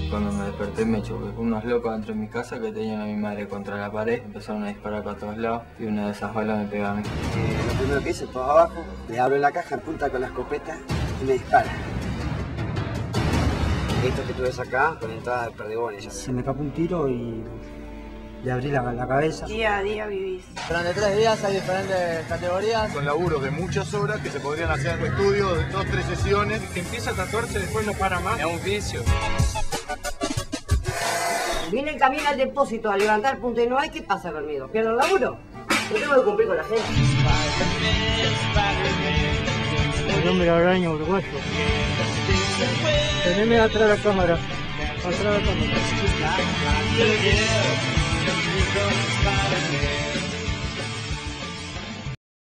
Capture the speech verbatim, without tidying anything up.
Cuando me desperté me choqué con unos locos dentro de mi casa que tenían a mi madre contra la pared. Empezaron a disparar para todos lados y una de esas balas me pega a mí. Eh, lo primero que hice, todo abajo, le abro la caja, punta con la escopeta y me dispara. Esto que tú ves acá, con entrada de perdigones. Se me escapó un tiro y le abrí la, la cabeza. Día a día vivís. Durante tres días hay diferentes categorías. Con laburos de muchas horas que se podrían hacer en el estudio, de dos, tres sesiones. Que empieza a tatuarse después no para más. Es un vicio. Vine en camino al depósito a levantar punto y no hay. ¿Qué pasa conmigo? ¿Pierdo el laburo? Yo tengo que cumplir con la gente. El hombre araña uruguayo. Teneme atrás de la cámara. Atrás de la cámara.